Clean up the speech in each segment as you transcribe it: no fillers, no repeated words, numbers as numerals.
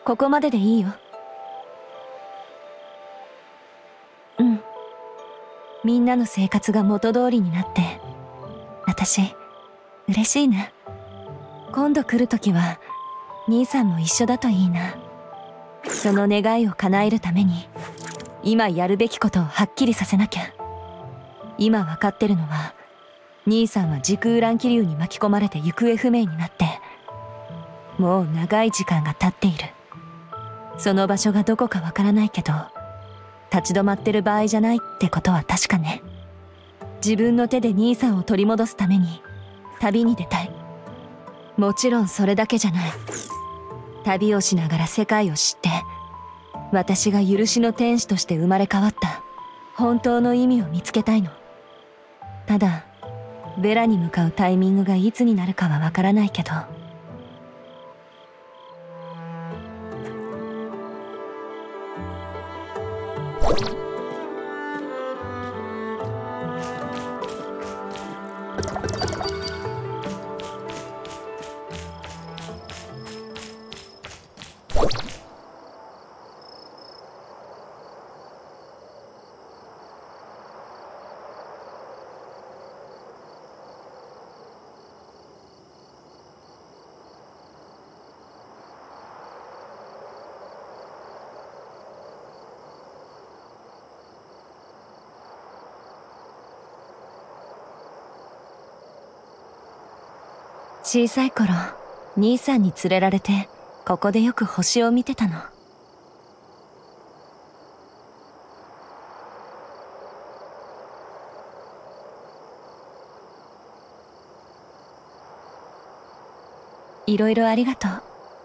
ここまででいいよ。うん。みんなの生活が元通りになって、私、嬉しいな。今度来るときは、兄さんも一緒だといいな。その願いを叶えるために、今やるべきことをはっきりさせなきゃ。今わかってるのは、兄さんは時空乱気流に巻き込まれて行方不明になって、もう長い時間が経っている。その場所がどこかわからないけど、立ち止まってる場合じゃないってことは確かね。自分の手で兄さんを取り戻すために、旅に出たい。もちろんそれだけじゃない。旅をしながら世界を知って、私が許しの天使として生まれ変わった本当の意味を見つけたいの。ただ、ベラに向かうタイミングがいつになるかはわからないけど。小さい頃、兄さんに連れられて、ここでよく星を見てたの。いろいろありがとう。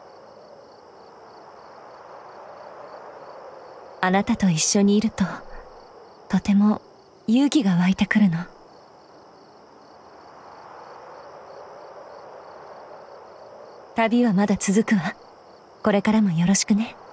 あなたと一緒にいると、とても勇気が湧いてくるの。旅はまだ続くわ。これからもよろしくね。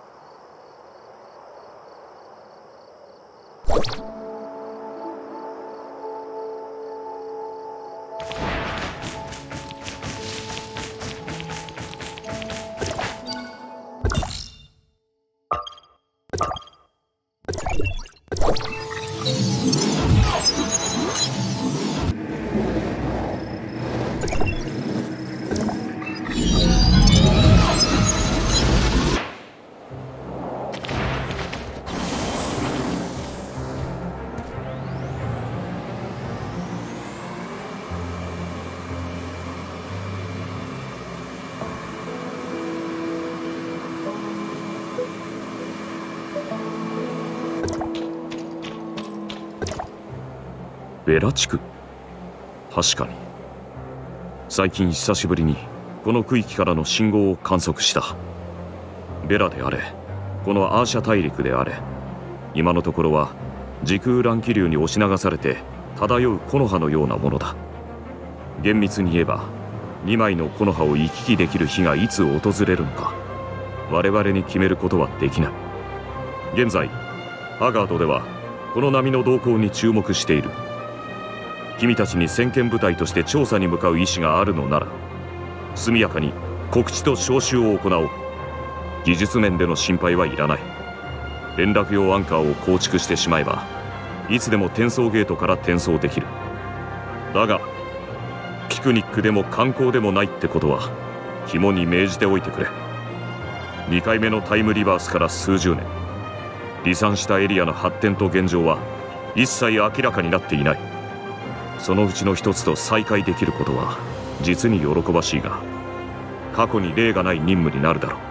ベラ地区。確かに最近久しぶりにこの区域からの信号を観測した。ベラであれこのアーシャ大陸であれ、今のところは時空乱気流に押し流されて漂う木の葉のようなものだ。厳密に言えば2枚の木の葉を行き来できる日がいつ訪れるのか我々に決めることはできない。現在ハガードではこの波の動向に注目している。君たちに先遣部隊として調査に向かう意思があるのなら、速やかに告知と招集を行おう。技術面での心配はいらない。連絡用アンカーを構築してしまえば、いつでも転送ゲートから転送できる。だが、ピクニックでも観光でもないってことは、肝に銘じておいてくれ。2回目のタイムリバースから数十年、離散したエリアの発展と現状は、一切明らかになっていない。そのうちの一つと再会できることは実に喜ばしいが、過去に例がない任務になるだろ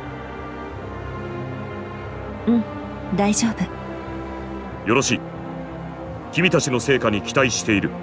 う。うん、大丈夫。 よろしい。君たちの成果に期待している。